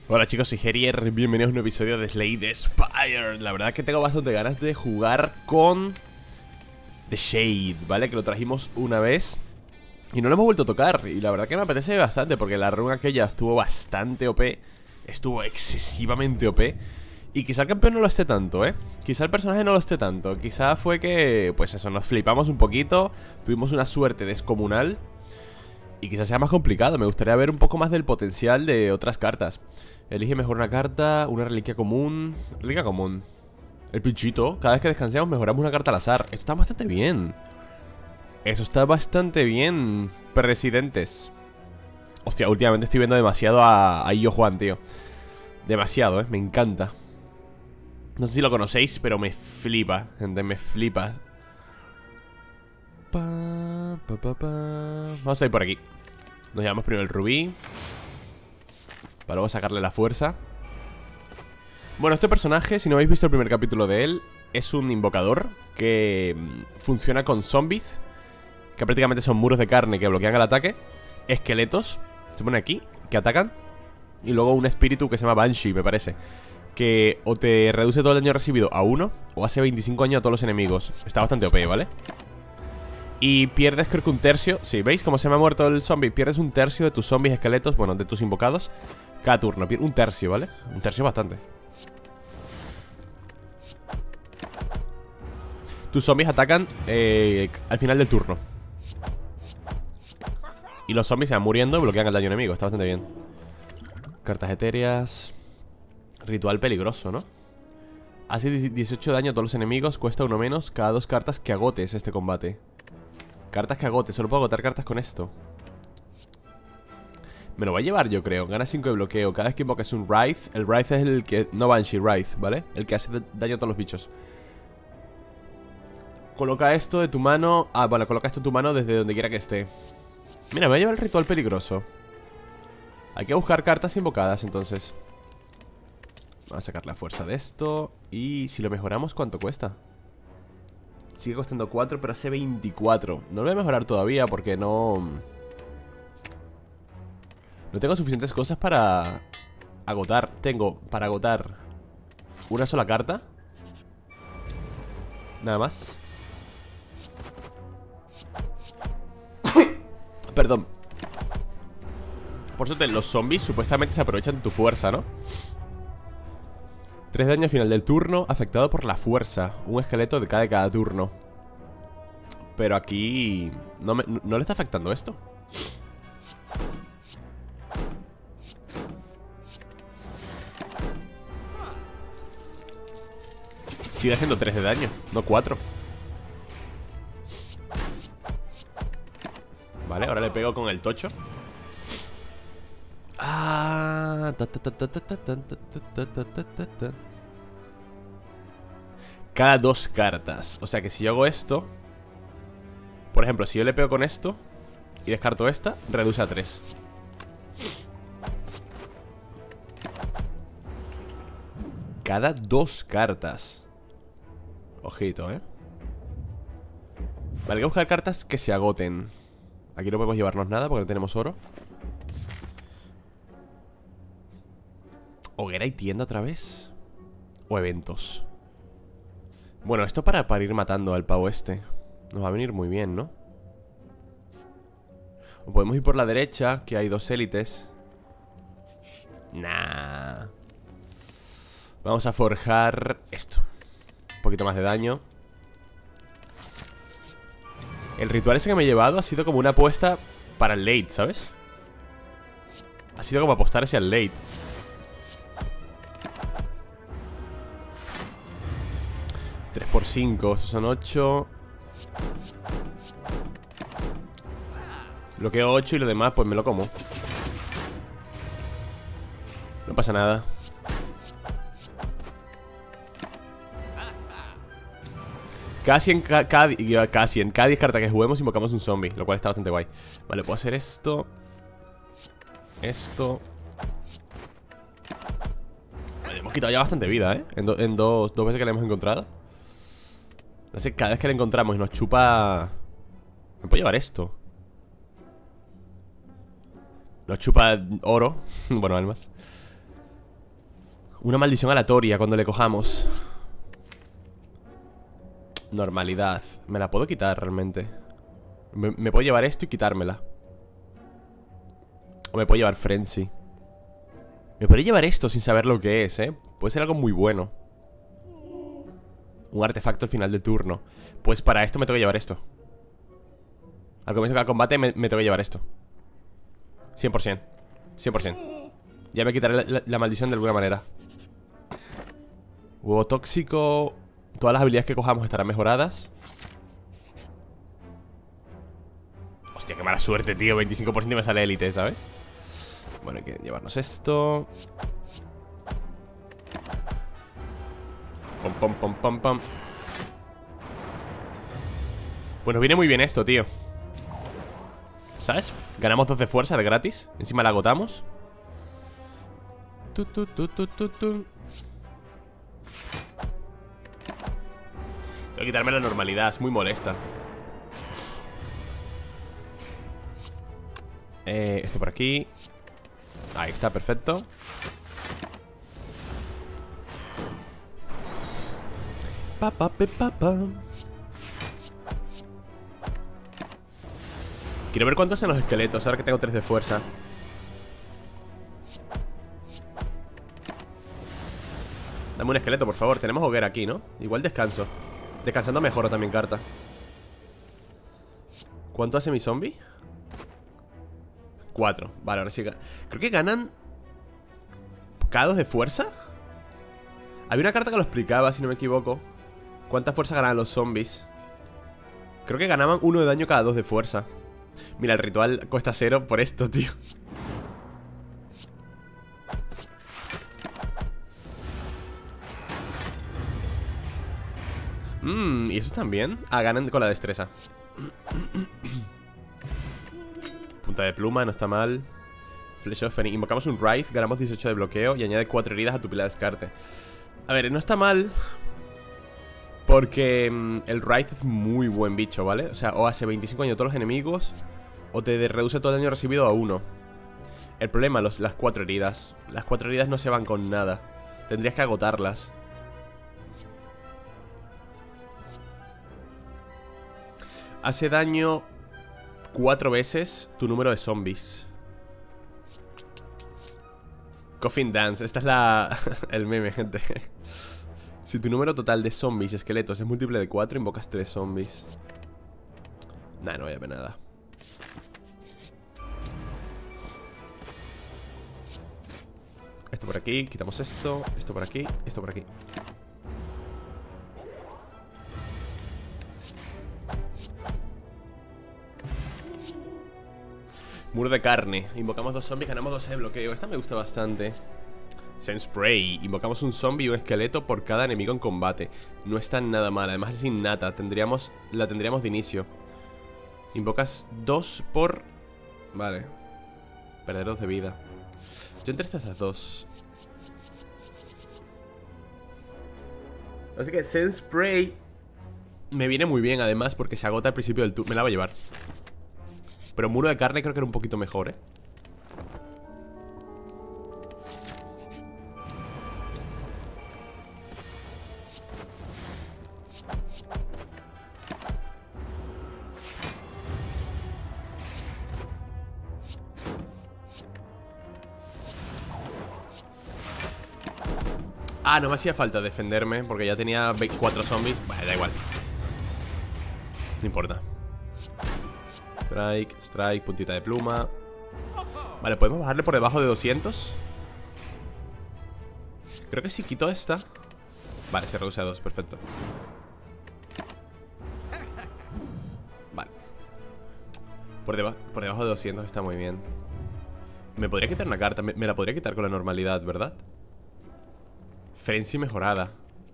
Hola chicos, soy Herier, bienvenidos a un nuevo episodio de Slay the Spire. La verdad es que tengo bastante ganas de jugar con The Shade, ¿vale? Que lo trajimos una vez y no lo hemos vuelto a tocar. Y la verdad que me apetece bastante porque la run aquella estuvo bastante OP. Estuvo excesivamente OP. Y quizá el campeón no lo esté tanto, ¿eh? Quizá el personaje no lo esté tanto. Quizá fue que, pues eso, nos flipamos un poquito. Tuvimos una suerte descomunal y quizás sea más complicado. Me gustaría ver un poco más del potencial de otras cartas. Elige mejor una carta, una reliquia común. Reliquia común. El pinchito. Cada vez que descansemos mejoramos una carta al azar. Esto está bastante bien. Eso está bastante bien, presidentes. Hostia, últimamente estoy viendo demasiado a Illo Juan, tío. Demasiado, me encanta. No sé si lo conocéis, pero me flipa, gente, me flipa. Vamos a ir por aquí. Nos llevamos primero el rubí para luego sacarle la fuerza. Bueno, este personaje, si no habéis visto el primer capítulo de él, es un invocador que funciona con zombies, que prácticamente son muros de carne que bloquean el ataque. Esqueletos, se pone aquí, que atacan. Y luego un espíritu que se llama Banshee, me parece, que o te reduce todo el daño recibido a 1 o hace 25 daño a todos los enemigos. Está bastante OP, ¿vale? Y pierdes creo que un tercio. Sí, ¿veis cómo se me ha muerto el zombie? Pierdes un tercio de tus zombies esqueletos, bueno, de tus invocados cada turno, un tercio, ¿vale? Un tercio bastante. Tus zombies atacan al final del turno. Y los zombies se van muriendo y bloquean el daño enemigo. Está bastante bien. Cartas etéreas. Ritual peligroso, ¿no? Hace 18 daño a todos los enemigos. Cuesta uno menos cada 2 cartas que agotes este combate. Cartas que agotes, solo puedo agotar cartas con esto. Me lo va a llevar yo creo. Gana 5 de bloqueo. Cada vez que invocas un Wraith. El Wraith es el que... No Banshee, Wraith, ¿vale? El que hace daño a todos los bichos. Coloca esto de tu mano. Ah, vale, coloca esto en tu mano desde donde quiera que esté. Mira, me va a llevar el ritual peligroso. Hay que buscar cartas invocadas entonces. Vamos a sacar la fuerza de esto. Y si lo mejoramos, ¿cuánto cuesta? Sigue costando 4, pero hace 24. No lo voy a mejorar todavía porque no tengo suficientes cosas para agotar. Tengo para agotar una sola carta. Nada más. Perdón. Por suerte, los zombies supuestamente se aprovechan de tu fuerza, ¿no? 3 de daño al final del turno, afectado por la fuerza. Un esqueleto de cada turno. Pero aquí no le está afectando esto. Sigue haciendo 3 de daño, no 4. Vale, ahora le pego con el tocho. Cada 2 cartas. O sea que si yo hago esto, por ejemplo, si yo le pego con esto y descarto esta, reduce a 3. Cada 2 cartas. Ojito, Vale, hay que buscar cartas que se agoten. Aquí no podemos llevarnos nada porque no tenemos oro. Hoguera y tienda otra vez. O eventos. Bueno, esto para ir matando al pavo este. Nos va a venir muy bien, ¿no? O podemos ir por la derecha, que hay 2 élites. Nah. Vamos a forjar esto. Un poquito más de daño. El ritual ese que me he llevado ha sido como una apuesta para el late, ¿sabes? Ha sido como apostar hacia el late. Tres por 5, estos son 8. Bloqueo 8 y lo demás pues me lo como. No pasa nada. Casi en cada 10 cartas que juguemos invocamos un zombie, lo cual está bastante guay. Vale, puedo hacer esto. Esto. Vale, hemos quitado ya bastante vida, en dos veces que la hemos encontrado. No sé, cada vez que la encontramos y nos chupa... ¿Me puedo llevar esto? Nos chupa oro. Bueno, almas. Una maldición aleatoria cuando le cojamos. Normalidad. Me la puedo quitar realmente. Me puedo llevar esto y quitármela. O me puedo llevar Frenzy. Me podría llevar esto sin saber lo que es, puede ser algo muy bueno. Un artefacto al final del turno. Pues para esto me tengo que llevar esto. Al comienzo de cada combate me tengo que llevar esto. 100%. 100%. Ya me quitaré la maldición de alguna manera. Huevo tóxico. Todas las habilidades que cojamos estarán mejoradas. Hostia, qué mala suerte, tío. 25% y me sale élite, ¿sabes? Bueno, hay que llevarnos esto. Pom, pom, pom, pom, pom. Bueno, viene muy bien esto, tío. ¿Sabes? Ganamos 2 de fuerza de gratis. Encima la agotamos. Tengo que quitarme la normalidad, es muy molesta. Esto por aquí. Ahí está, perfecto. Quiero ver cuántos hacen los esqueletos, ahora que tengo 3 de fuerza. Dame un esqueleto, por favor. Tenemos hoguera aquí, ¿no? Igual descanso. Descansando mejoro también carta. ¿Cuánto hace mi zombie? 4. Vale, ahora sí. Creo que ganan K2 de fuerza. Había una carta que lo explicaba, si no me equivoco. ¿Cuánta fuerza ganan los zombies? Creo que ganaban 1 de daño cada 2 de fuerza. Mira, el ritual cuesta 0 por esto, tío. ¿Y eso también? Ah, ganan con la destreza. Punta de pluma, no está mal. Flesh of Fenix. Invocamos un Wraith, ganamos 18 de bloqueo y añade 4 heridas a tu pila de descarte. A ver, no está mal, porque el Wraith es muy buen bicho, ¿vale? O sea, o hace 25 daño a todos los enemigos, o te reduce todo el daño recibido a 1. El problema, las 4 heridas. Las 4 heridas no se van con nada. Tendrías que agotarlas. Hace daño 4 veces tu número de zombies. Coffin Dance, esta es el meme, gente. Si tu número total de zombies, esqueletos, es múltiple de 4, invocas 3 zombies. Nah, no voy a ver nada. Esto por aquí, quitamos esto por aquí, esto por aquí. Muro de carne. Invocamos 2 zombies, ganamos 12 de bloqueo. Esta me gusta bastante. Sense Spray. Invocamos un zombie y un esqueleto por cada enemigo en combate. No está nada mal. Además es innata. La tendríamos de inicio. Invocas 2 por... Vale. Perder 2 de vida. Yo entre estas 2. Así que Sense Spray me viene muy bien, además, porque se agota al principio del turno. Me la va a llevar. Pero muro de carne creo que era un poquito mejor, ¿eh? Ah, no me hacía falta defenderme porque ya tenía 4 zombies. Vale, da igual. No importa. Strike, strike, puntita de pluma. Vale, podemos bajarle por debajo de 200. Creo que si quito esta. Vale, se reduce a 2, perfecto. Vale. Por debajo de 200 está muy bien. Me podría quitar una carta. Me la podría quitar con la normalidad, ¿verdad? Frenzy mejorada.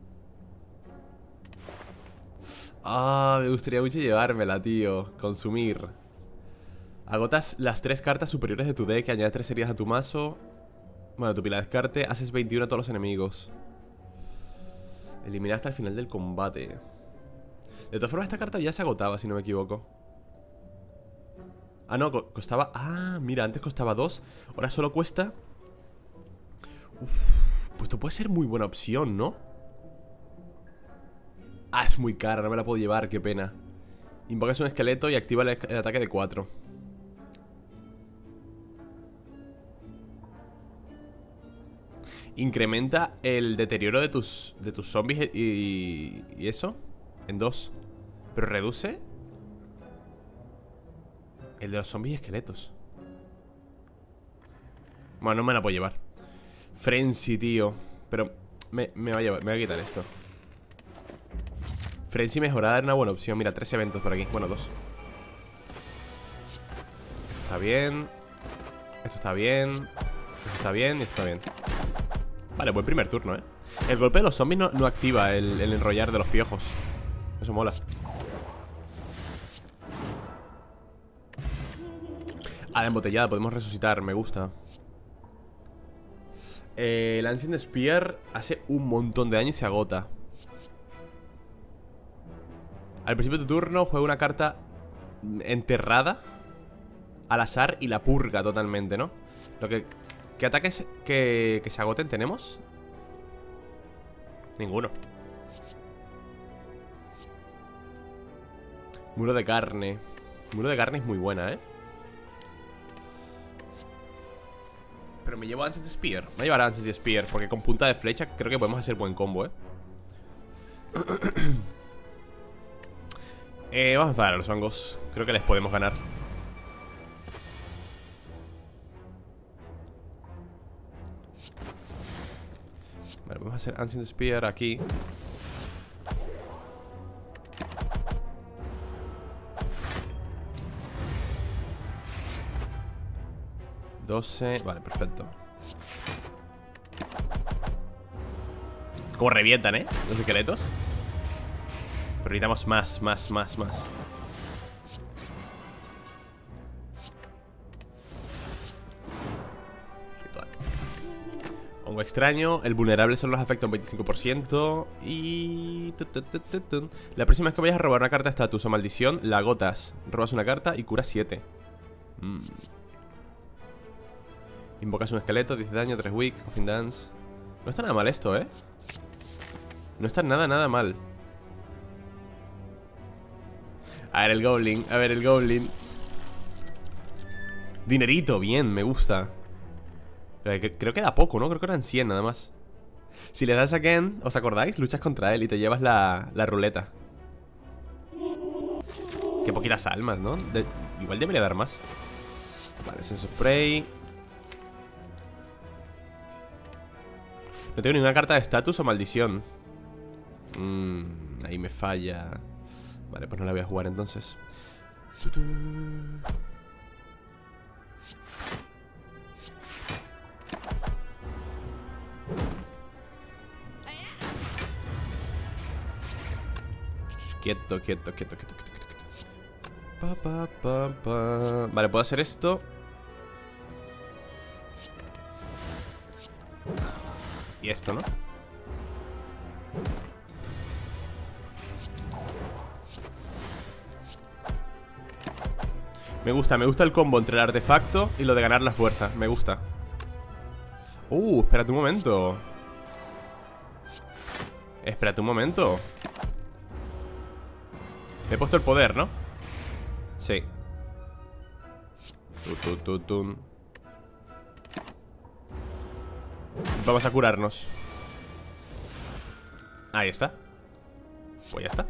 Ah, me gustaría mucho llevármela, tío. Consumir. Agotas las 3 cartas superiores de tu deck, añades 3 heridas a tu mazo. Bueno, a tu pila de descarte. Haces 21 a todos los enemigos. Eliminar hasta el final del combate. De todas formas, esta carta ya se agotaba, si no me equivoco. Ah, no, costaba... Ah, mira, antes costaba 2. Ahora solo cuesta... Pues esto puede ser muy buena opción, ¿no? Ah, es muy cara, no me la puedo llevar, qué pena. Invocas un esqueleto y activa el ataque de 4. Incrementa el deterioro de tus zombies y eso en 2. Pero reduce el de los zombies y esqueletos. Bueno, no me la puedo llevar. Frenzy, tío. Pero me va a llevar, me voy a quitar esto. Frenzy mejorada era una buena opción. Mira, 3 eventos por aquí, bueno, 2. Está bien. Esto está bien. Esto está bien y esto está bien. Vale, buen primer turno, ¿eh? El golpe de los zombies no activa el enrollar de los piojos. Eso mola. Ah, la embotellada, podemos resucitar, me gusta. El Ancient Spear hace un montón de daño y se agota. Al principio de tu turno juega una carta enterrada al azar y la purga totalmente, ¿no? ¿Qué ataques que se agoten tenemos? Ninguno. Muro de carne. Muro de carne es muy buena, ¿eh? Pero me llevo Ancient Spear. Me voy a llevar Ancient Spear porque con punta de flecha creo que podemos hacer buen combo, ¿eh? Vamos a enfadar a los hongos. Creo que les podemos ganar. Vale, vamos a hacer Ancient Spear aquí. Vale, perfecto. Como revientan, ¿eh? Los esqueletos. Pero necesitamos más. Ritual. Hongo extraño. El vulnerable solo los afecta un 25%. Y... la próxima vez que vayas a robar una carta de estatus o maldición, la agotas. Robas una carta y curas 7. Invocas un esqueleto, 10 daño, 3 weak, Coffin Dance. No está nada mal esto, ¿eh? No está nada mal. A ver el goblin. Dinerito, bien, me gusta. Creo que da poco, ¿no? Creo que eran 100 nada más. Si le das a Ken, ¿os acordáis? Luchas contra él y te llevas la ruleta. Qué poquitas almas, ¿no? Igual debería dar más. Vale, Sense of Prey. No tengo ninguna carta de estatus o maldición. Ahí me falla. Vale, pues no la voy a jugar entonces. Quieto. Vale, puedo hacer esto. Y esto, ¿no? Me gusta el combo entre el artefacto y lo de ganar la fuerza. Me gusta. Espérate un momento. Me he puesto el poder, ¿no? Sí. Vamos a curarnos. Ahí está. Pues ya está.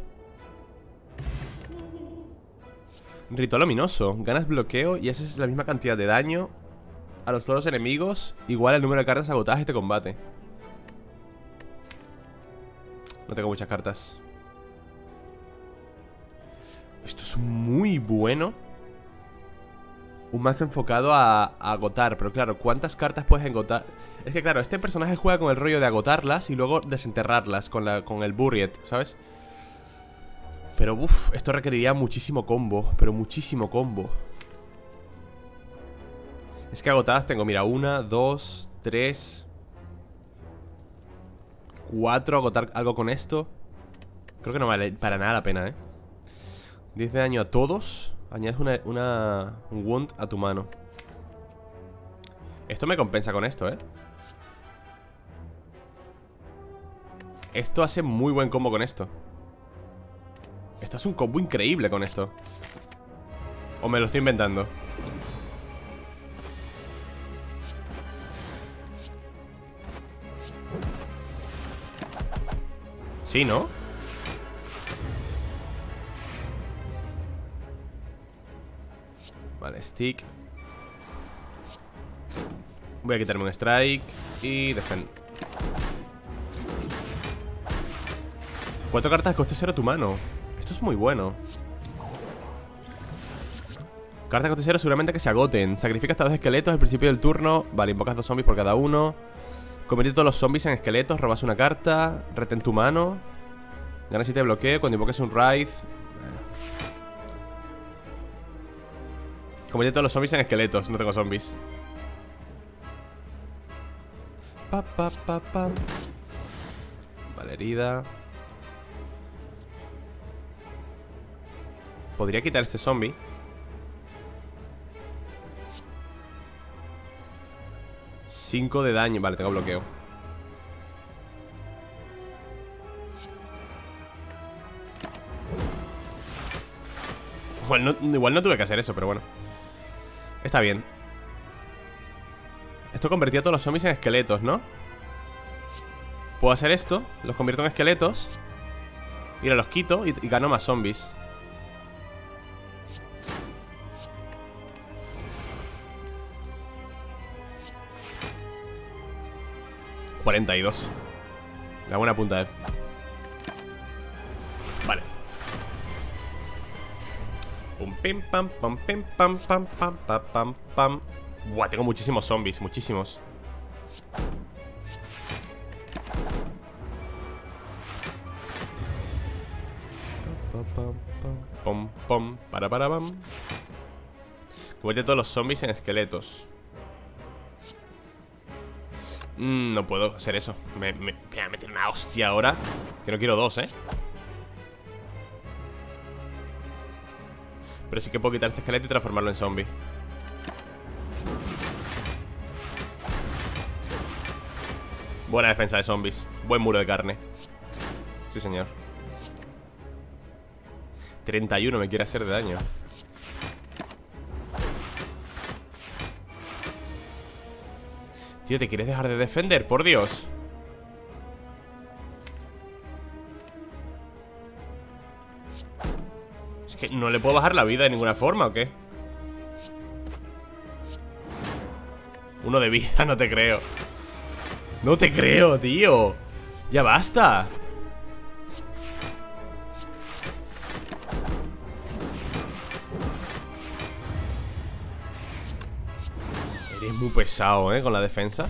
Ritual ominoso. Ganas bloqueo y haces la misma cantidad de daño a los otros enemigos, igual el número de cartas agotadas de este combate. No tengo muchas cartas. Esto es muy bueno. Un mazo enfocado a agotar. Pero claro, ¿cuántas cartas puedes agotar? Es que claro, este personaje juega con el rollo de agotarlas y luego desenterrarlas con el Buried, ¿sabes? Pero esto requeriría muchísimo combo. Pero muchísimo combo. Es que agotadas tengo, mira, 1, 2, 3 4, agotar algo con esto. Creo que no vale para nada la pena, 10 de daño a todos. Añades un wound a tu mano. Esto me compensa con esto, Esto hace muy buen combo con esto. Esto es un combo increíble con esto. ¿O me lo estoy inventando? Sí, ¿no? Vale, stick. Voy a quitarme un strike y defend. 4 cartas de coste 0 tu mano. Esto es muy bueno. Cartas de coste 0 seguramente que se agoten. Sacrifica hasta 2 esqueletos al principio del turno. Vale, invocas 2 zombies por cada uno. Convierte todos los zombies en esqueletos. Robas una carta. Retén tu mano. Gana 7 de bloqueo cuando invoques un Wraith. Convierte todos los zombies en esqueletos. No tengo zombies. Vale, herida. Podría quitar este zombie. $5 de daño. Vale, tengo bloqueo. Igual no tuve que hacer eso, pero bueno. Está bien. Esto convertía a todos los zombies en esqueletos, ¿no? Puedo hacer esto. Los convierto en esqueletos. Y ahora los quito y gano más zombies. $42. Le hago una punta de... Vale. Pum, pim, pam, pam, pim, pam, pam, pam, pam, pam, pam. Buah, tengo muchísimos zombies, muchísimos. Pom, pom, para, pam. Convierte todos los zombies en esqueletos. No puedo hacer eso. Me voy a meter una hostia ahora. Que no quiero 2, ¿eh? Pero sí que puedo quitar este esqueleto y transformarlo en zombie. Buena defensa de zombies. Buen muro de carne. Sí, señor. 31 me quiere hacer de daño. Tío, ¿te quieres dejar de defender? Por Dios. Es que no le puedo bajar la vida de ninguna forma, ¿o qué? 1 de vida, no te creo. No te creo, tío. Ya basta. Eres muy pesado, con la defensa.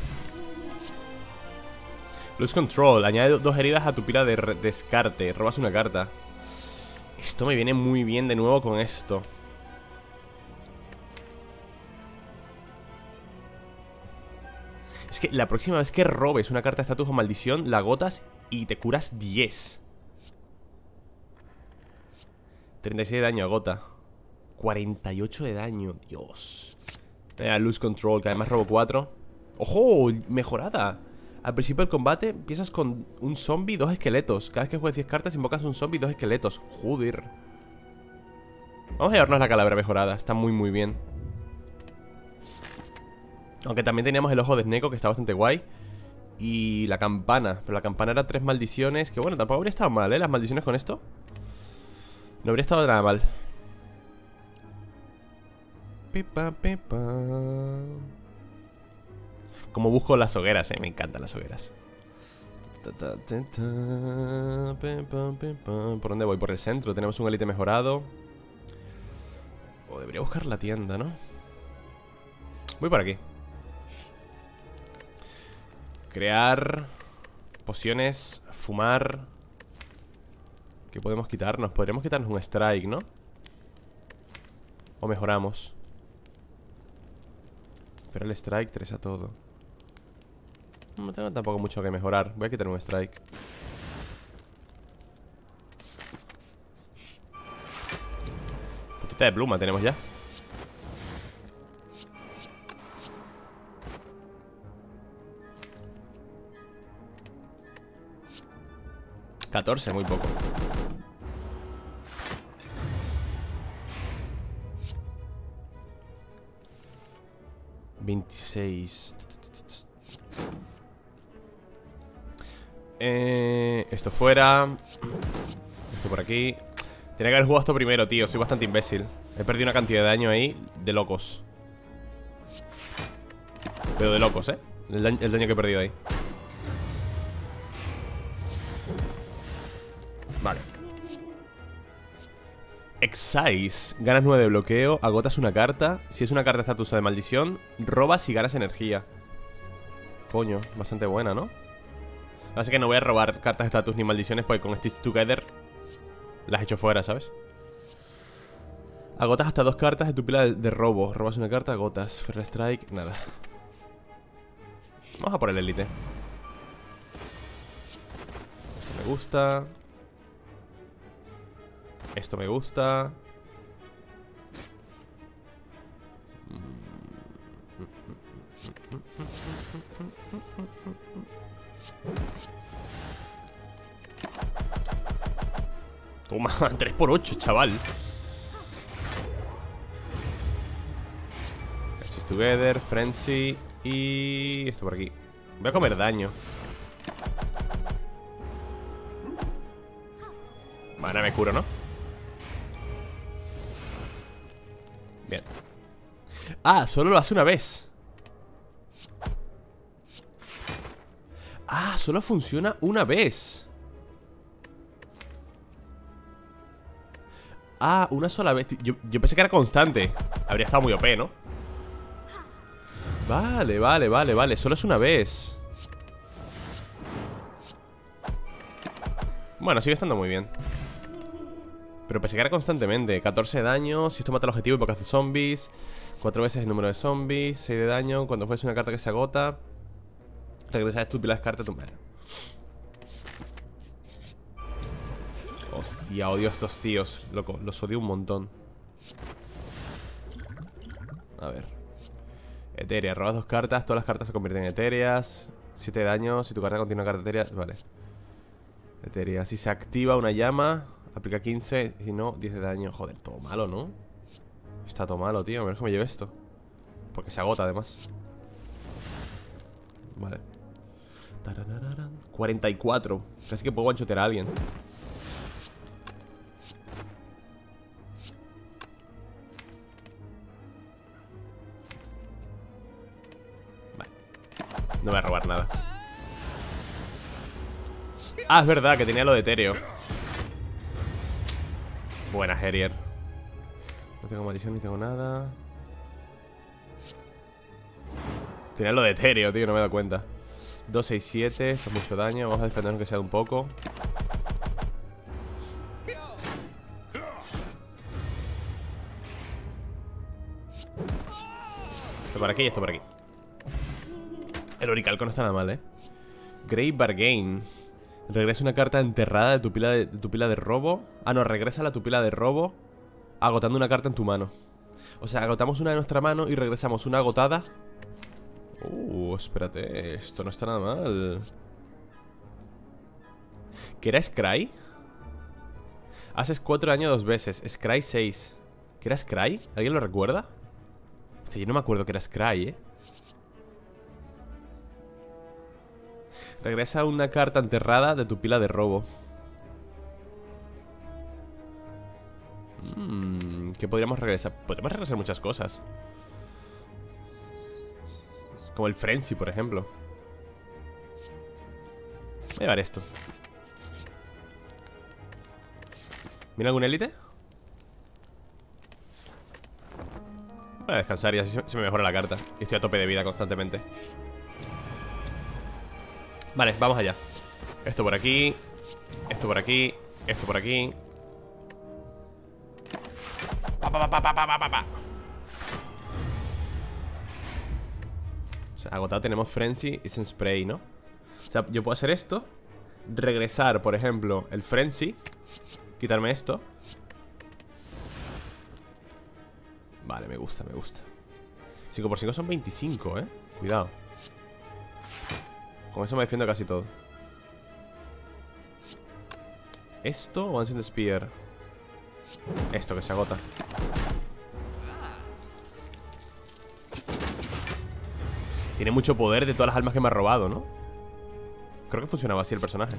Lose Control. Añade 2 heridas a tu pila de descarte. Robas una carta. Esto me viene muy bien de nuevo con esto. Es que la próxima vez que robes una carta de estatus o maldición, la agotas y te curas 10. 36 de daño, agota. 48 de daño, Dios. Lose Control, que además robo 4. ¡Ojo! Mejorada. Al principio del combate empiezas con un zombie y 2 esqueletos. Cada vez que juegues 10 cartas invocas un zombie y 2 esqueletos. Joder. Vamos a llevarnos la calavera mejorada. Está muy muy bien. Aunque también teníamos el ojo de Sneko, que está bastante guay. Y la campana. Pero la campana era 3 maldiciones. Que bueno, tampoco habría estado mal, las maldiciones con esto. No habría estado nada mal. Pipa, pipa. Como busco las hogueras, me encantan las hogueras. ¿Por dónde voy? Por el centro, tenemos un élite mejorado. O debería buscar la tienda, ¿no? Voy por aquí. Crear pociones, fumar. ¿Qué podemos quitarnos? Podríamos quitarnos un strike, ¿no? O mejoramos. Pero el strike 3 a todo. No tengo tampoco mucho que mejorar. Voy a quitar un strike. Putita de pluma tenemos ya. 14, muy poco. $26. Esto fuera. Esto por aquí. Tenía que haber jugado esto primero, tío. Soy bastante imbécil. He perdido una cantidad de daño ahí de locos. Pero de locos, ¿eh? El daño que he perdido ahí. Vale. Excise. Ganas 9 de bloqueo. Agotas una carta. Si es una carta de estatus o de maldición, robas y ganas energía. Coño, bastante buena, ¿no? Así que no voy a robar cartas de estatus ni maldiciones, porque con Stitch Together las he hecho fuera, ¿sabes? Agotas hasta 2 cartas de tu pila de robo. Robas una carta, agotas. Fair Strike, nada. Vamos a por el élite. Esto me gusta. Esto me gusta. Toma, 3×8, chaval. Stitch Together, Frenzy. Y esto por aquí. Voy a comer daño. Bueno, me curo, ¿no? Bien. Ah, solo lo hace una vez. Ah, solo funciona una vez. Ah, una sola vez. Yo pensé que era constante. Habría estado muy OP, ¿no? Vale, vale, vale, vale. Solo es una vez. Bueno, sigue estando muy bien. Pero pensé que era constantemente. 14 de daño. Si esto mata al objetivo y porque hace zombies. 4 veces el número de zombies. 6 de daño. Cuando juegues una carta que se agota, regresas tus pilas de cartas a tu mano. Hostia, odio a estos tíos, loco, los odio un montón. A ver. Etérea, robas 2 cartas. Todas las cartas se convierten en etéreas. 7 de daño, si tu carta contiene una carta etérea. Vale. Etérea, si se activa una llama, aplica 15, si no, 10 de daño. Joder, todo malo, ¿no? Está todo malo, tío, a ver que me lleve esto. Porque se agota, además. Vale. 44. Casi que puedo guanchotear a alguien. No voy a robar nada. Ah, es verdad, que tenía lo de etéreo. Buena, Harrier. No tengo maldición ni tengo nada. Tenía lo de etéreo, tío, no me he dado cuenta. 2, 6, 7, esto es mucho daño. Vamos a defendernos que sea un poco. Esto por aquí y esto por aquí. El oricalco no está nada mal, ¿eh? Great Bargain. Regresa una carta enterrada de tu pila de robo. Ah, no, regresa a tu pila de robo agotando una carta en tu mano. O sea, agotamos una de nuestra mano y regresamos una agotada. Espérate, esto no está nada mal. ¿Qué era Scry? Haces 4 daño 2 veces. Scry 6. ¿Qué era Scry? ¿Alguien lo recuerda? Hostia, yo no me acuerdo que era Scry, ¿eh? Regresa una carta enterrada de tu pila de robo. ¿Qué podríamos regresar? Podríamos regresar muchas cosas. Como el Frenzy, por ejemplo. Voy a llevar esto. ¿Viene algún élite? Voy a descansar y así se me mejora la carta. Y estoy a tope de vida constantemente. Vale, vamos allá. Esto por aquí. Esto por aquí. Esto por aquí. O sea, agotado tenemos Frenzy y Sense Spray, ¿no? O sea, yo puedo hacer esto. Regresar, por ejemplo, el Frenzy. Quitarme esto. Vale, me gusta, me gusta. 5×5 son 25, ¿eh? Cuidado. Con eso me defiendo casi todo. ¿Esto o Ancient Spear? Esto, que se agota. Tiene mucho poder de todas las almas que me ha robado, ¿no? Creo que funcionaba así el personaje.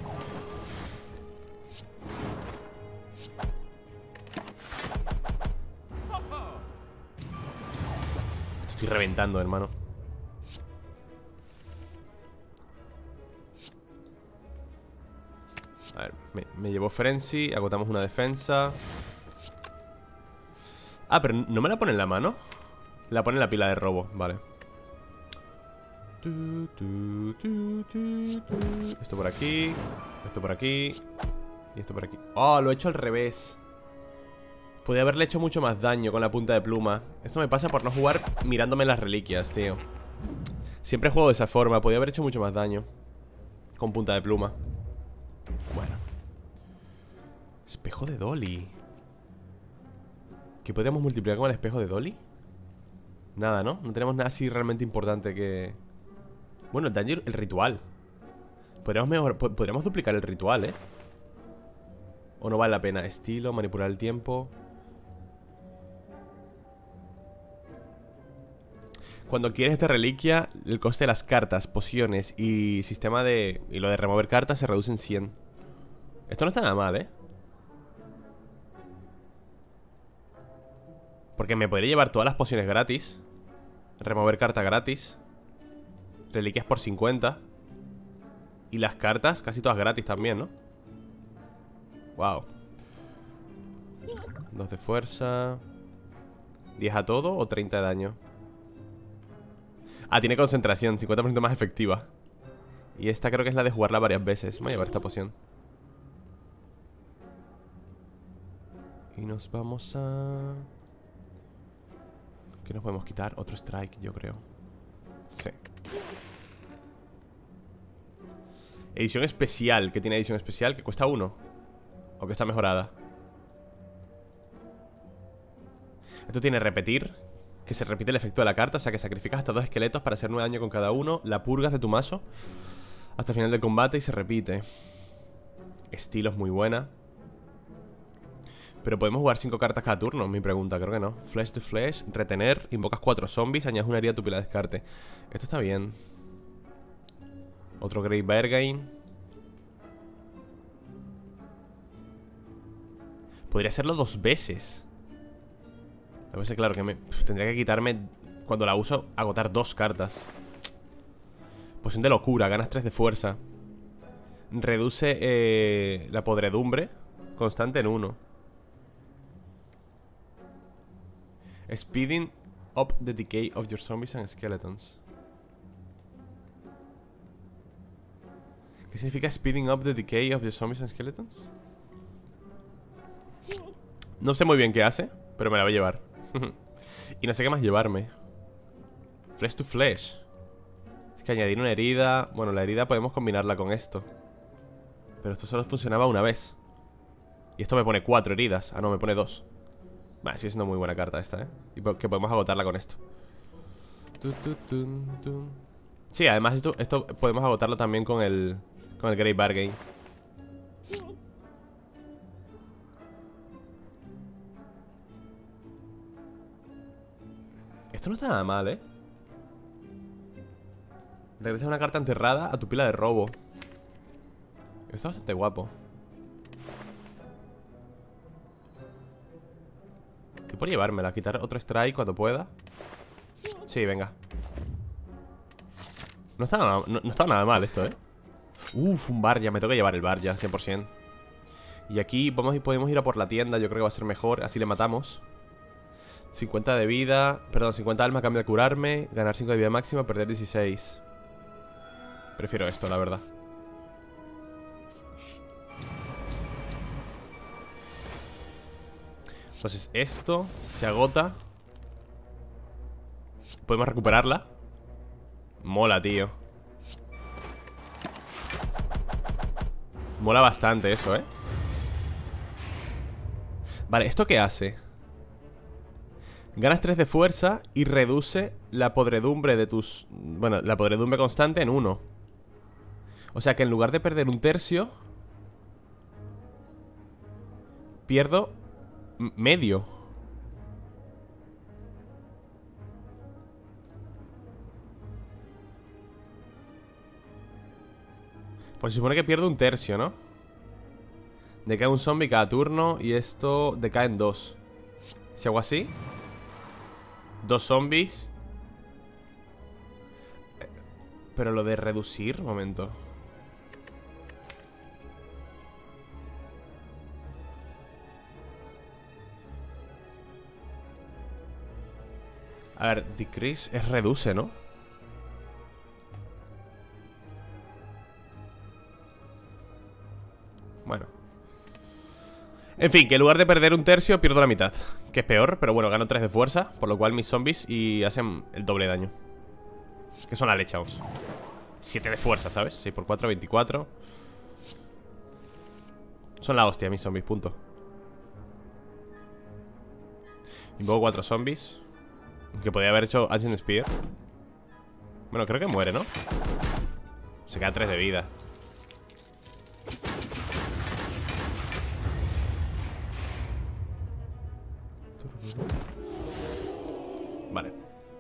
Estoy reventando, hermano. A ver, me llevó Frenzy. Agotamos una defensa. Ah, pero no me la pone en la mano. La pone en la pila de robo, vale. Esto por aquí. Esto por aquí. Y esto por aquí. Oh, lo he hecho al revés. Podría haberle hecho mucho más daño con la punta de pluma. Esto me pasa por no jugar mirándome las reliquias, tío. Siempre juego de esa forma. Podría haber hecho mucho más daño con punta de pluma. Bueno. Espejo de Dolly. ¿Qué podríamos multiplicar con el espejo de Dolly? Nada, ¿no? No tenemos nada así realmente importante que... Bueno, el daño, el ritual. Podríamos duplicar el ritual, ¿eh? ¿O no vale la pena? Estilo, manipular el tiempo. Cuando quieres esta reliquia, el coste de las cartas, pociones y sistema de... Y lo de remover cartas se reduce en 100. Esto no está nada mal, ¿eh? Porque me podría llevar todas las pociones gratis. Remover carta gratis. Reliquias por 50. Y las cartas casi todas gratis también, ¿no? Wow. 2 de fuerza. 10 a todo o 30 de daño. Ah, tiene concentración, 50% más efectiva. Y esta creo que es la de jugarla varias veces. Voy a llevar esta poción. Y nos vamos a... ¿Qué nos podemos quitar? Otro strike, yo creo. Sí. Edición especial. ¿Qué tiene edición especial? ¿Que cuesta 1? ¿O que está mejorada? Esto tiene repetir, que se repite el efecto de la carta. O sea que sacrificas hasta 2 esqueletos para hacer 9 daño con cada uno. La purgas de tu mazo hasta el final del combate y se repite. Estilo es muy buena. Pero podemos jugar 5 cartas cada turno, mi pregunta, creo que no. Flesh to flesh, retener, invocas 4 zombies, añades una herida a tu pila de descarte. Esto está bien. Otro Great Bargain. Podría hacerlo 2 veces. A veces, claro, que tendría que quitarme, cuando la uso, agotar 2 cartas. Poción de locura, ganas 3 de fuerza. Reduce la podredumbre constante en 1. Speeding up the decay of your zombies and skeletons. ¿Qué significa speeding up the decay of your zombies and skeletons? No sé muy bien qué hace, pero me la voy a llevar. Y no sé qué más llevarme. Flesh to flesh. Es que añadir una herida. Bueno, la herida podemos combinarla con esto. Pero esto solo funcionaba una vez. Y esto me pone 4 heridas. Ah, no, me pone 2. Vale, sigue siendo muy buena carta esta, ¿eh? Y que podemos agotarla con esto. Sí, además esto podemos agotarlo también con el Great Bargain. Esto no está nada mal, ¿eh? Regresa una carta enterrada a tu pila de robo. Esto está bastante guapo. Estoy por llevármela, quitar otro strike cuando pueda. Sí, venga. No está nada mal esto, ¿eh? Uf, un bar ya, me toca llevar el bar ya, 100%. Y aquí podemos ir a por la tienda, yo creo que va a ser mejor. Así le matamos. 50 de vida, perdón, 50 alma, cambio de curarme. Ganar 5 de vida máxima, perder 16. Prefiero esto, la verdad. Entonces esto se agota. Podemos recuperarla. Mola, tío. Mola bastante eso, ¿eh? Vale, ¿esto qué hace? Ganas 3 de fuerza y reduce la podredumbre de tus... Bueno, la podredumbre constante en 1. O sea que en lugar de perder un tercio... pierdo medio. Pues se supone que pierdo un tercio, ¿no? Decae un zombie cada turno y esto decae en 2. Si hago así, 2 zombies. Pero lo de reducir, un momento. A ver, decrease es reduce, ¿no? Bueno. En fin, que en lugar de perder un tercio, pierdo la mitad. Que es peor, pero bueno, gano 3 de fuerza. Por lo cual mis zombies y hacen el doble de daño. Que son la leche, vamos. 7 de fuerza, ¿sabes? 6 por 4, 24. Son la hostia mis zombies, punto. Invoco 4 zombies. Que podría haber hecho Ancient Spear. Bueno, creo que muere, ¿no? Se queda 3 de vida. Vale.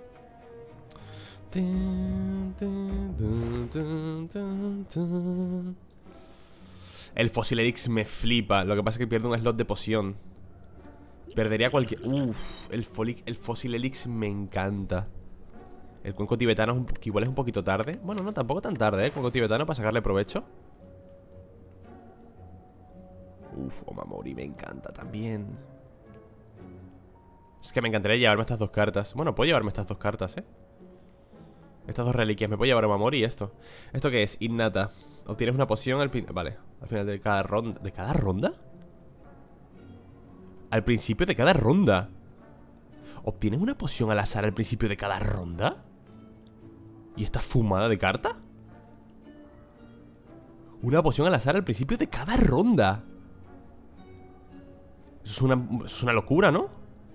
El Fossil Elix me flipa. Lo que pasa es que pierdo un slot de poción. Perdería cualquier... Uff, el Fossil Elix me encanta. El cuenco tibetano es que igual es un poquito tarde. Bueno, no, tampoco tan tarde, ¿eh? Cuenco tibetano para sacarle provecho. Uff, Omamori me encanta también. Es que me encantaría llevarme estas 2 cartas. Bueno, puedo llevarme estas 2 cartas, ¿eh? Estas 2 reliquias. Me puedo llevar Omamori y esto. ¿Esto qué es? Innata. Obtienes una poción Vale, al final de cada ronda. ¿De cada ronda? Al principio de cada ronda. ¿Obtienes una poción al azar al principio de cada ronda? ¿Y esta fumada de carta? Una poción al azar al principio de cada ronda. Eso es una locura, ¿no?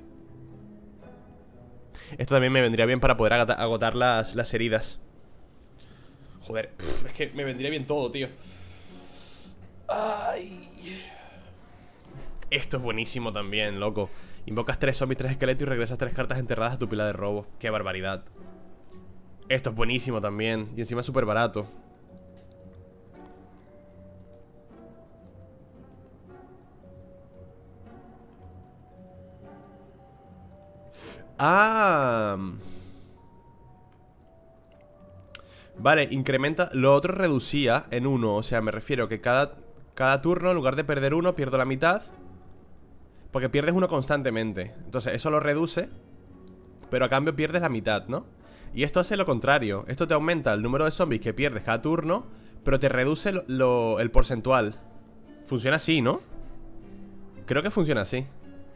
Esto también me vendría bien para poder agotar las heridas. Joder, es que me vendría bien todo, tío. Ay. Esto es buenísimo también, loco. Invocas 3 zombies, 3 esqueletos y regresas 3 cartas enterradas a tu pila de robo. Qué barbaridad. Esto es buenísimo también. Y encima es súper barato. Ah. Vale, incrementa. Lo otro reducía en 1. O sea, me refiero que cada turno, en lugar de perder 1, pierdo la mitad. Porque pierdes 1 constantemente. Entonces eso lo reduce, pero a cambio pierdes la mitad, ¿no? Y esto hace lo contrario. Esto te aumenta el número de zombies que pierdes cada turno, pero te reduce el porcentual. Funciona así, ¿no? Creo que funciona así.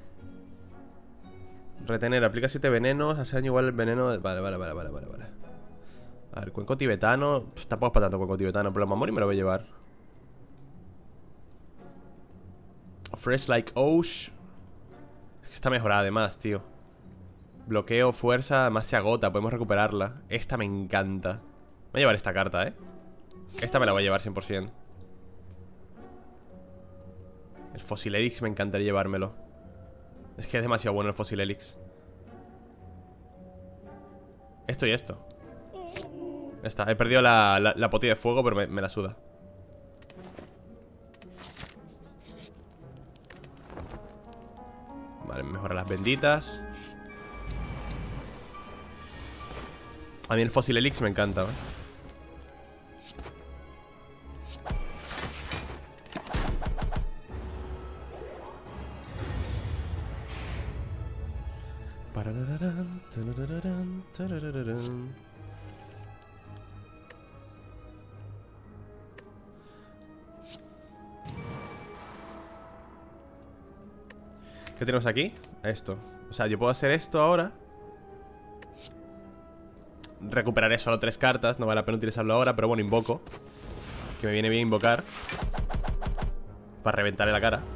Retener, aplica 7 venenos. Hace daño igual el veneno. Vale. A ver, cuenco tibetano. Pues tampoco es para tanto cuenco tibetano, pero el Omamori me lo voy a llevar. Fresh like Osh. Es que está mejorada además, tío. Bloqueo, fuerza, además se agota. Podemos recuperarla. Esta me encanta. Voy a llevar esta carta, ¿eh? Esta me la voy a llevar 100%. El Fossil Elix me encantaría llevármelo. Es que es demasiado bueno el Fossil Elix. Esto y esto. Ya está, he perdido la potilla de fuego, pero me la suda. Vale, mejora las benditas. A mí el Fossil Elix me encanta, ¿eh? ¿Qué tenemos aquí? Esto. O sea, yo puedo hacer esto ahora. Recuperaré solo 3 cartas. No vale la pena utilizarlo ahora, pero bueno, invoco. Que me viene bien invocar para reventarle la cara.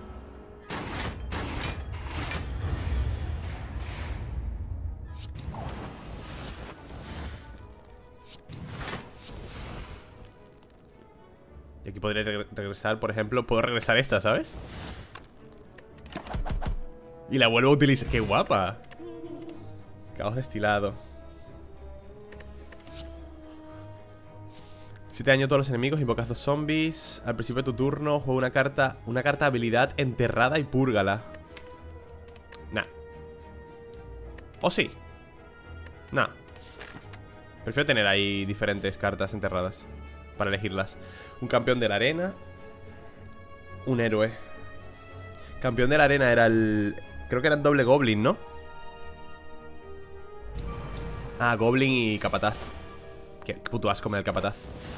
Y aquí podré regresar, por ejemplo. Puedo regresar esta, ¿sabes? Y la vuelvo a utilizar. ¡Qué guapa! Caos destilado. 7 daño a todos los enemigos, invocas 2 zombies. Al principio de tu turno, juega una carta habilidad enterrada y púrgala. Nah. ¿O sí? Nah. Prefiero tener ahí diferentes cartas enterradas para elegirlas. Un campeón de la arena. Un héroe. Campeón de la arena era el... Creo que era el doble goblin, ¿no? Ah, goblin y capataz. Qué puto asco me da el capataz.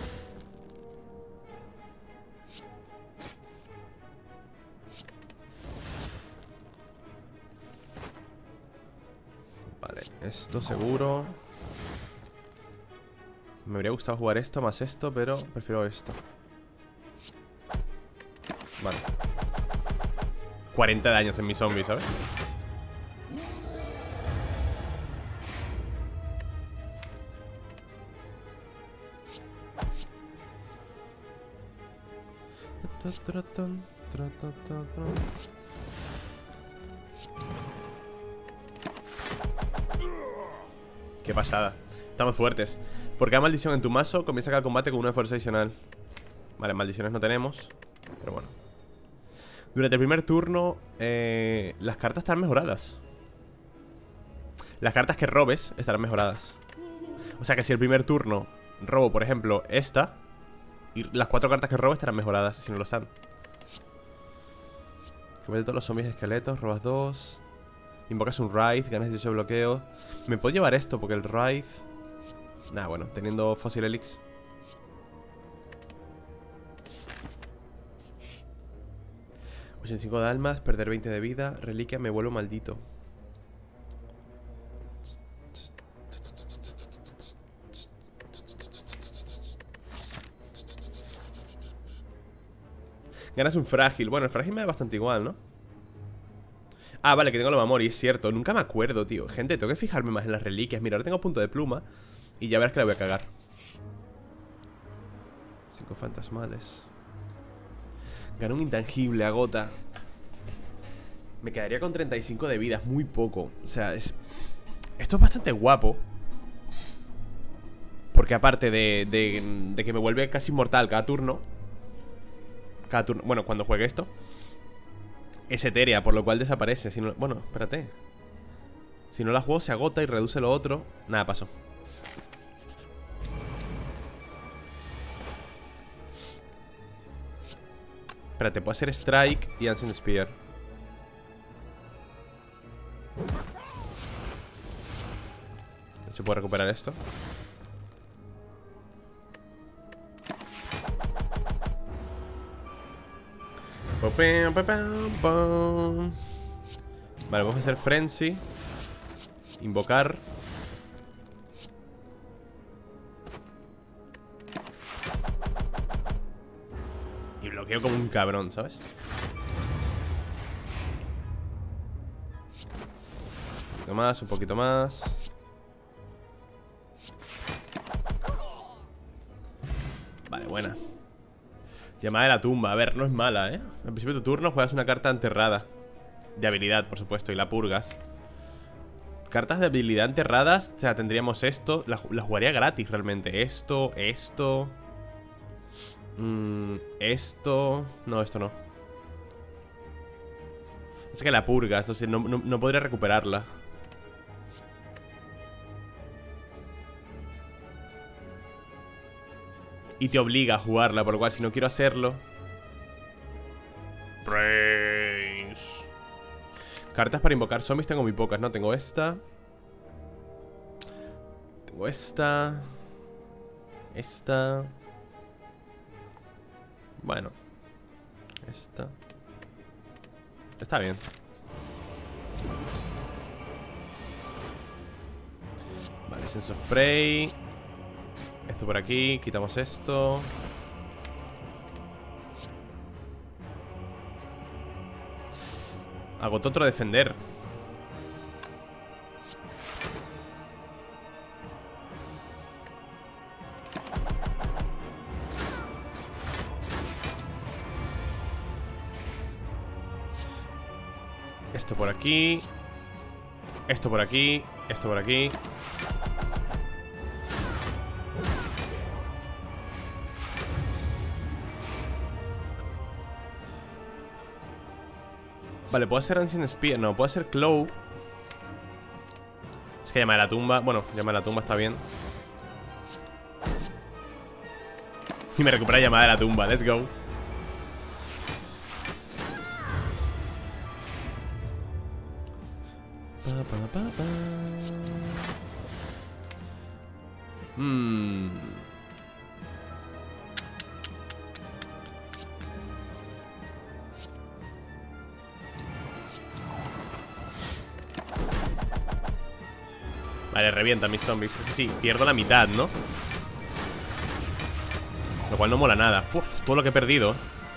Vale, esto seguro. Me habría gustado jugar esto más esto, pero prefiero esto. Vale. 40 daños en mi zombie, ¿sabes? Qué pasada. Estamos fuertes. Por cada maldición en tu mazo, comienza cada combate con una fuerza adicional. Vale, maldiciones no tenemos, pero bueno. Durante el primer turno, las cartas están mejoradas. Las cartas que robes estarán mejoradas. O sea que si el primer turno robo, por ejemplo, esta, y las 4 cartas que robo estarán mejoradas, si no lo están. Comete todos los zombies esqueletos, robas 2. Invocas un Wraith, ganas 18 de bloqueo. Me puedo llevar esto porque el Wraith... Nah, bueno, teniendo Fossil Helix. En 5 de almas, perder 20 de vida. Reliquia, me vuelvo maldito. Ganas un frágil. Bueno, el frágil me da bastante igual, ¿no? Ah, vale, que tengo la memoria, es cierto. Nunca me acuerdo, tío. Gente, tengo que fijarme más en las reliquias. Mira, ahora tengo punto de pluma y ya verás que la voy a cagar. 5 fantasmales. Gano un intangible, agota. Me quedaría con 35 de vida, es muy poco. O sea, esto es bastante guapo. Porque aparte de que me vuelve casi inmortal cada turno. Bueno, cuando juegue esto es etérea, por lo cual desaparece. Si no, bueno, espérate. Si no la juego se agota y reduce lo otro. Nada, pasó. Espérate, puedo hacer Strike y Ancient Spear. De hecho, puedo recuperar esto. Vale, vamos a hacer Frenzy. Invocar. Y bloqueo como un cabrón, ¿sabes? Un poquito más. Vale, buena. Llamada de la tumba, a ver, no es mala, ¿eh? Al principio de tu turno juegas una carta enterrada. De habilidad, por supuesto, y la purgas. Cartas de habilidad enterradas. O sea, tendríamos esto. La jugaría gratis realmente. Esto. Esto. No, esto no. Es que la purgas, entonces no podría recuperarla. Y te obliga a jugarla, por lo cual si no quiero hacerlo... Brains. Cartas para invocar zombies tengo muy pocas, ¿no? Tengo esta. Tengo esta. Esta. Bueno. Esta. Está bien. Vale, Sense of Prey. Esto por aquí, quitamos esto. Agotó otro defender. Esto por aquí. Esto por aquí. Esto por aquí. Vale, puede ser Ancient Spear. No, puede ser Claw. Es que llama de la tumba. Bueno, llama de la tumba, está bien. Y me recupera llamada de la tumba, let's go. Vale, revienta mis zombies. Sí, pierdo la mitad, ¿no? Lo cual no mola nada. Uf, todo lo que he perdido.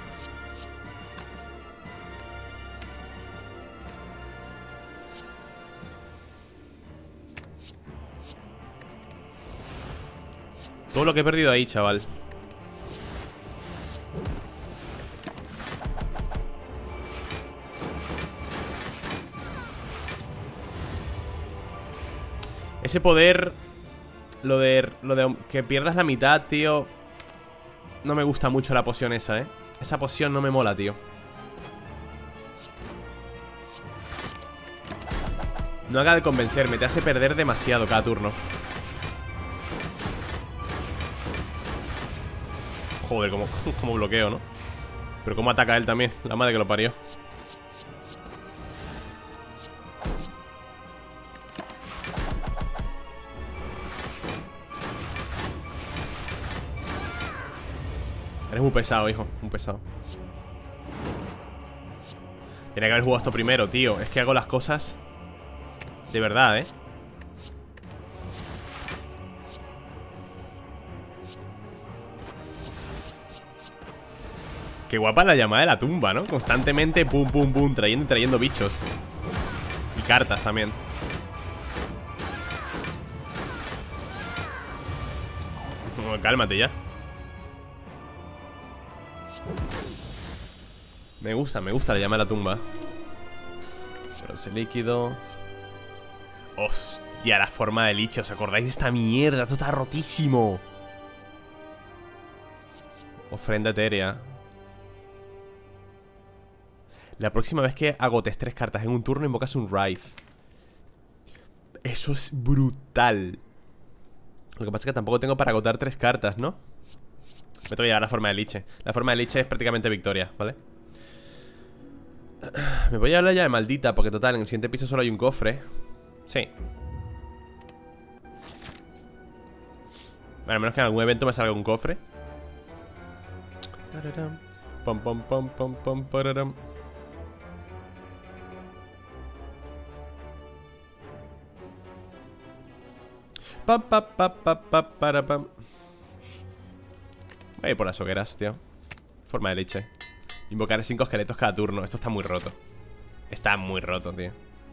Todo lo que he perdido ahí, chaval. Ese poder... Lo de que pierdas la mitad, tío. No me gusta mucho la poción esa, ¿eh? Esa poción no me mola, tío. No acaba de convencerme, te hace perder demasiado cada turno. Joder, como bloqueo, ¿no? Pero cómo ataca él también, la madre que lo parió. Eres muy pesado, hijo, muy pesado. Tenía que haber jugado esto primero, tío. Es que hago las cosas de verdad, ¿eh? Qué guapa la llamada de la tumba, ¿no? Constantemente, pum, pum, pum, trayendo bichos. Y cartas también. Cálmate ya. Me gusta la llamada de la tumba. Bronce líquido. Hostia, la forma de liche. ¿Os acordáis de esta mierda? Esto está rotísimo. Ofrenda etérea. La próxima vez que agotes 3 cartas en un turno, invocas un Wraith. Eso es brutal. Lo que pasa es que tampoco tengo para agotar 3 cartas, ¿no? Me tengo que llevar la forma de liche. La forma de liche es prácticamente victoria, ¿vale? Me voy a llevar la llave maldita, porque total, en el siguiente piso solo hay un cofre. Sí. Bueno, a menos que en algún evento me salga un cofre. Pom, pom, pom, pom, pom, pararam. Pam, pam, pam, pam, pam, para, pam. Voy a ir por las hogueras, tío. Forma de leche. Invocar 5 esqueletos cada turno. Esto está muy roto. Está muy roto, tío.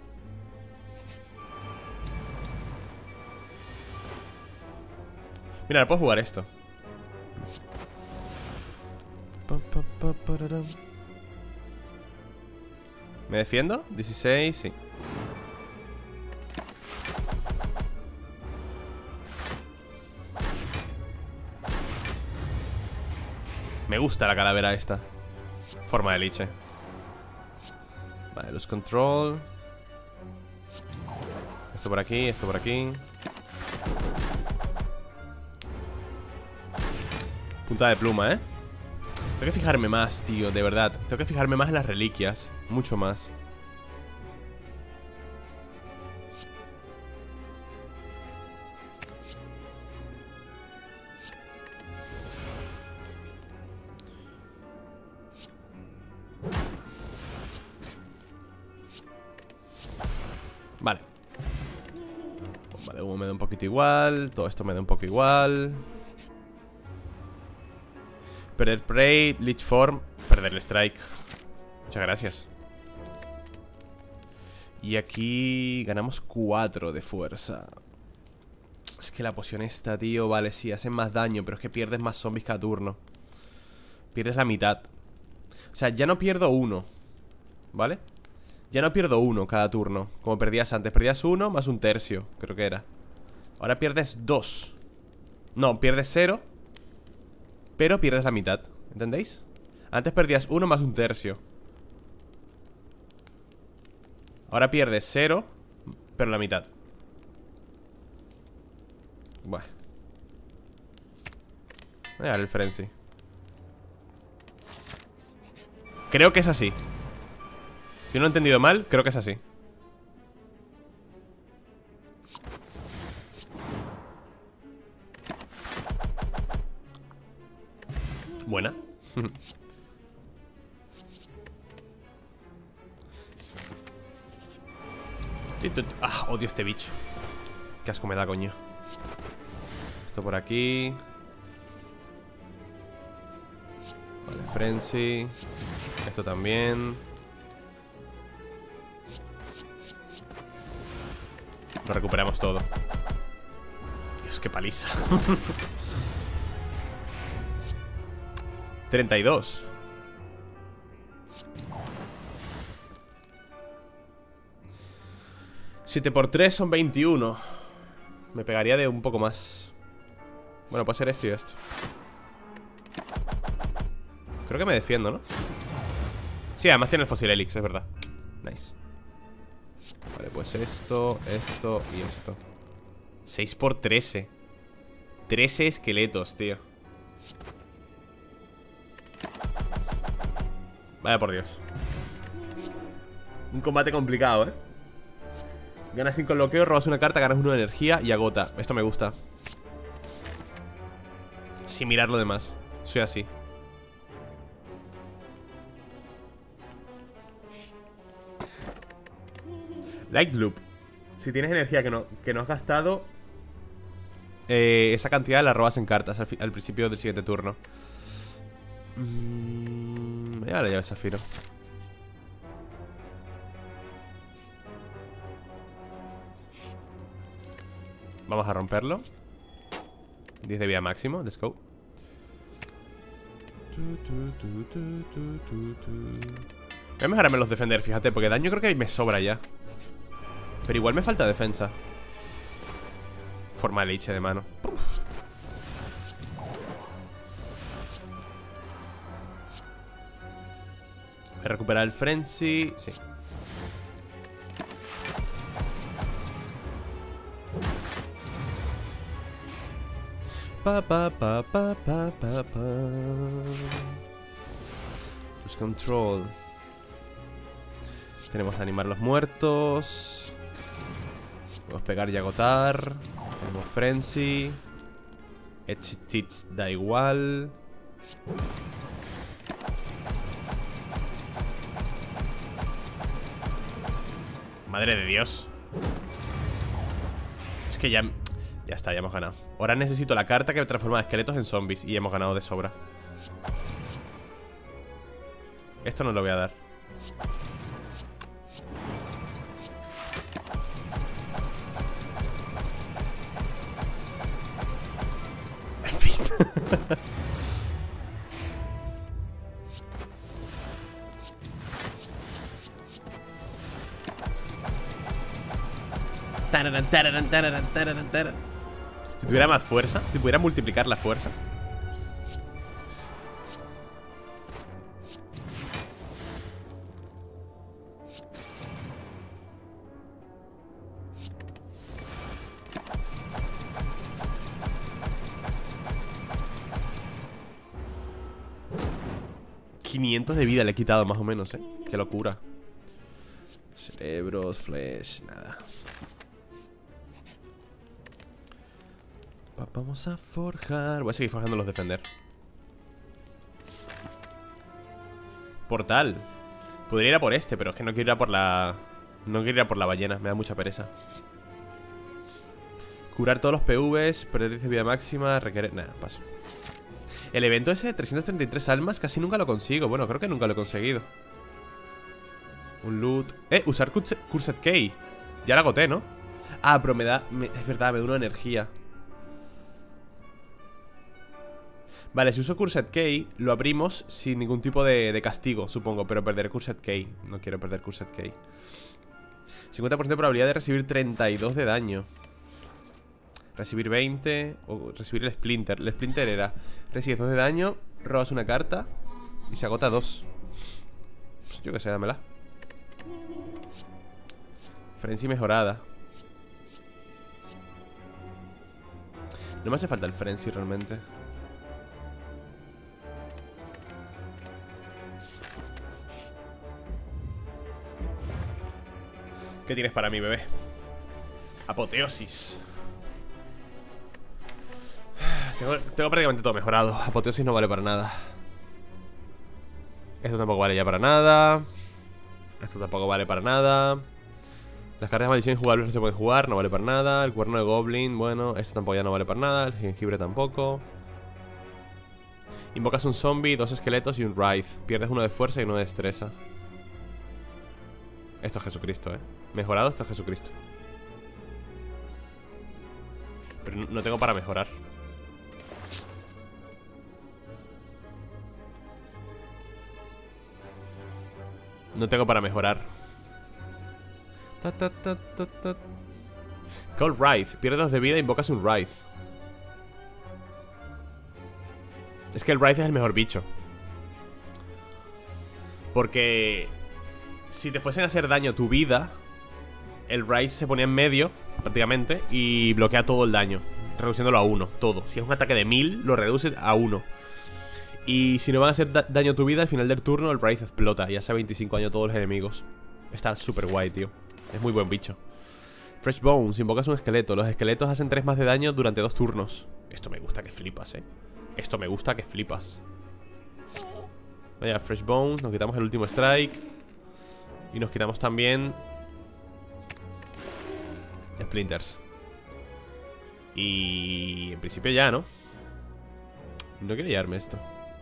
Mira, ahora puedo jugar esto. ¿Me defiendo? 16, sí. Me gusta la calavera esta. Forma de liche. Vale, los control. Esto por aquí, esto por aquí. Punta de pluma, ¿eh? Tengo que fijarme más, tío, de verdad. Tengo que fijarme más en las reliquias. Mucho más. Vale. Vale, humo me da un poquito igual. Todo esto me da un poco igual. Perder Prey, Lich Form, perder el Strike. Muchas gracias. Y aquí ganamos 4 de fuerza. Es que la poción esta, tío, vale, sí, hacen más daño, pero es que pierdes más zombies cada turno. Pierdes la mitad. O sea, ya no pierdo 1, ¿vale? Ya no pierdo 1 cada turno, como perdías antes. Perdías 1 más un tercio, creo que era. Ahora pierdes 2. No, pierdes 0, pero pierdes la mitad, ¿entendéis? Antes perdías 1 más un tercio. Ahora pierdes 0, pero la mitad. Bueno. Voy a dar el frenzy. Creo que es así. Si no he entendido mal, creo que es así. Buena. Ah, odio este bicho. Qué asco me da, coño. Esto por aquí. Vale, frenzy. Esto también. Lo recuperamos todo. Dios, qué paliza. 32. Siete por 3 son 21. Me pegaría de un poco más. Bueno, puede ser esto y esto. Creo que me defiendo, ¿no? Sí, además tiene el Fossil Helix, es verdad. Nice. Vale, pues esto, esto y esto. 6 por 13. 13 esqueletos, tío. Vaya por Dios. Un combate complicado, ¿eh? Ganas 5 en bloqueo, robas una carta, ganas 1 de energía y agota. Esto me gusta. Sin mirar lo demás. Soy así. Light Loop. Si tienes energía que no has gastado, esa cantidad la robas en cartas al principio del siguiente turno. Me da la llave Zafiro. Vamos a romperlo. 10 de vida máximo, let's go. Voy a mejorarme los defender, fíjate, porque daño creo que me sobra ya. Pero igual me falta defensa. Forma de leche de mano. Voy a recuperar el frenzy. Sí. Pues control. Tenemos animar los muertos. Podemos pegar y agotar. Tenemos frenzy. Edge Stitch da igual. Madre de Dios. Es que ya está, ya hemos ganado. Ahora necesito la carta que transforma a esqueletos en zombies. Y hemos ganado de sobra. Esto no lo voy a dar. En fin. Si tuviera más fuerza, si pudiera multiplicar la fuerza. $500 de vida le he quitado más o menos, qué locura. Cerebros, flesh, nada. Vamos a forjar. Voy a seguir forjando los defender. Portal. Podría ir a por este, pero es que no quiero ir a por la... No quiero ir a por la ballena, me da mucha pereza. Curar todos los PVs, perder 10 de vida máxima, requerir... Nada, paso. El evento ese de 333 almas casi nunca lo consigo. Bueno, creo que nunca lo he conseguido. Un loot. Usar Cursed Key. Ya la agoté, ¿no? Ah, pero me da... es verdad, me da una energía. Vale, si uso Cursed Key, lo abrimos sin ningún tipo de castigo, supongo. Pero perderé Cursed Key. No quiero perder Cursed Key. 50% de probabilidad de recibir 32 de daño. Recibir 20 o recibir el Splinter. El Splinter era: recibes 2 de daño, robas una carta y se agota 2. Pues yo que sé, dámela. Frenzy mejorada. No me hace falta el Frenzy realmente. ¿Qué tienes para mí, bebé? Apoteosis. Tengo prácticamente todo mejorado. Apoteosis no vale para nada. Esto tampoco vale ya para nada. Esto tampoco vale para nada. Las cartas de maldición injugables no se pueden jugar, no vale para nada. El cuerno de Goblin, bueno, esto tampoco ya no vale para nada. El jengibre tampoco. Invocas un zombie, 2 esqueletos y un wraith. Pierdes 1 de fuerza y 1 de destreza. Esto es Jesucristo, mejorado, esto es Jesucristo. Pero no tengo para mejorar. No tengo para mejorar. Call Wraith. Pierdes 2 de vida e invocas un Wraith. Es que el Wraith es el mejor bicho. Porque si te fuesen a hacer daño tu vida, el Wraith se ponía en medio, prácticamente, y bloquea todo el daño, reduciéndolo a 1, todo. Si es un ataque de 1000, lo reduce a 1. Y si no van a hacer daño a tu vida, al final del turno el Wraith explota y hace 25 daño a todos los enemigos. Está súper guay, tío. Es muy buen bicho. Fresh Bones, invocas un esqueleto. Los esqueletos hacen 3 más de daño durante 2 turnos. Esto me gusta que flipas, Esto me gusta que flipas. Vaya, Fresh Bones, nos quitamos el último strike. Y nos quitamos también Splinters. Y en principio ya, ¿no? No quiero llevarme esto.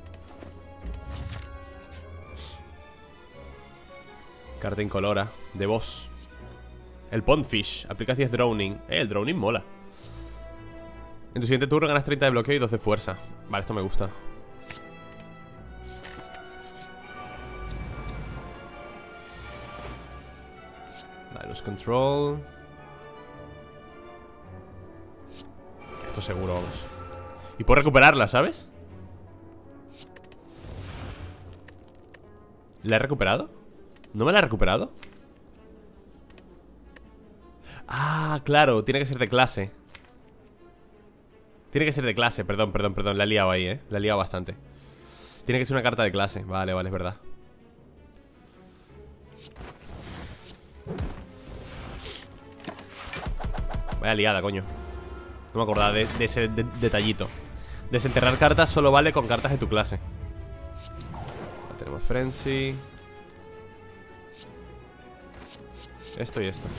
Carta incolora, de boss. El Pondfish, aplicas 10 Drowning. El Drowning mola. En tu siguiente turno ganas 30 de bloqueo y 2 de fuerza. Vale, esto me gusta. Vale, los control. Esto seguro, vamos. Y puedo recuperarla, ¿sabes? ¿La he recuperado? ¿No me la he recuperado? Ah, claro, tiene que ser de clase. Tiene que ser de clase, perdón, la he liado ahí, la he liado bastante. Tiene que ser una carta de clase, vale, es verdad. Vaya liada, coño. No me acordaba de ese detallito. Desenterrar cartas solo vale con cartas de tu clase. Tenemos Frenzy. Esto y esto.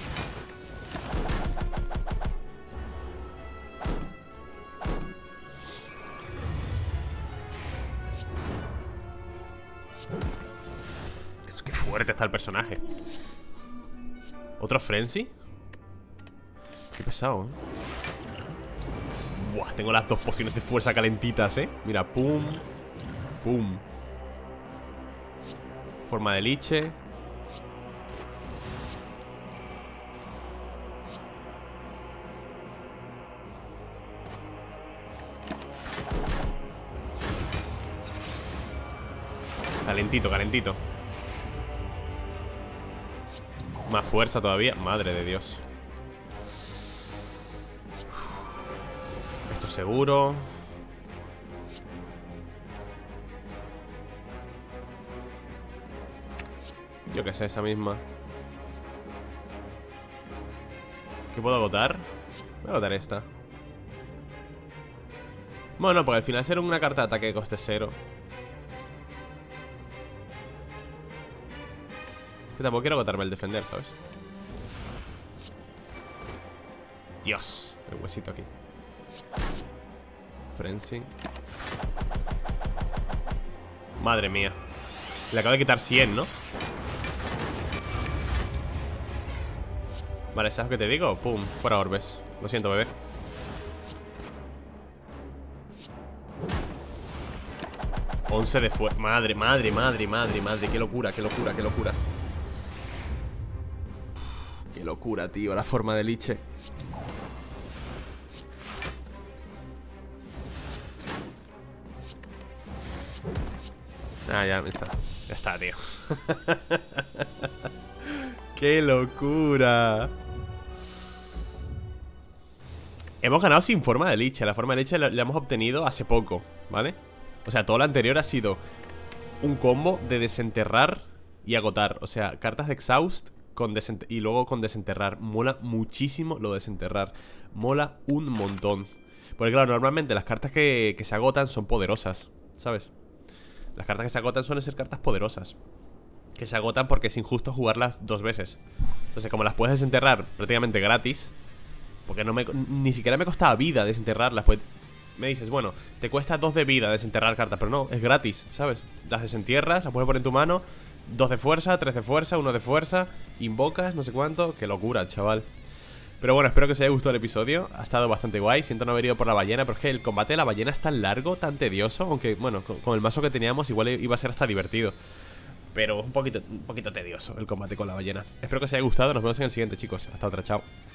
Qué fuerte está el personaje. ¿Otro Frenzy? Qué pesado, Buah, tengo las 2 pociones de fuerza calentitas, Mira, pum. Pum. Forma de liche. Calentito, calentito. Más fuerza todavía. Madre de Dios. Esto seguro. Yo qué sé, esa misma. ¿Qué puedo agotar? Voy a agotar esta. Bueno, porque al final será una carta de ataque de coste 0. Que tampoco quiero agotarme el defender, ¿sabes? Dios, el huesito aquí. Frenzy. Madre mía. Le acabo de quitar 100, ¿no? Vale, ¿sabes qué te digo? Pum, fuera orbes. Lo siento, bebé. 11 de fuerza. Madre, madre, madre, madre, madre. Qué locura, qué locura, qué locura. Qué locura, tío, la forma de Liche. Ah, ya está. Ya está, tío. ¡Qué locura! Hemos ganado sin forma de Liche. La forma de Liche la hemos obtenido hace poco, ¿vale? O sea, todo lo anterior ha sido un combo de desenterrar y agotar. O sea, cartas de Exhaust y luego con desenterrar. Mola muchísimo lo de desenterrar. Mola un montón. Porque claro, normalmente las cartas que se agotan son poderosas, ¿sabes? Las cartas que se agotan suelen ser cartas poderosas, que se agotan porque es injusto jugarlas dos veces. Entonces, como las puedes desenterrar prácticamente gratis, porque ni siquiera me costaba vida desenterrarlas, pues me dices, bueno, te cuesta 2 de vida desenterrar cartas, pero no, es gratis, ¿sabes? Las desentierras, las puedes poner en tu mano, 2 de fuerza, 3 de fuerza, 1 de fuerza, invocas, no sé cuánto. Qué locura, chaval. Pero bueno, espero que os haya gustado el episodio. Ha estado bastante guay, siento no haber ido por la ballena, pero es que el combate de la ballena es tan largo, tan tedioso. Aunque, bueno, con el mazo que teníamos igual iba a ser hasta divertido, pero un poquito tedioso el combate con la ballena. Espero que os haya gustado, nos vemos en el siguiente, chicos. Hasta otra, chao.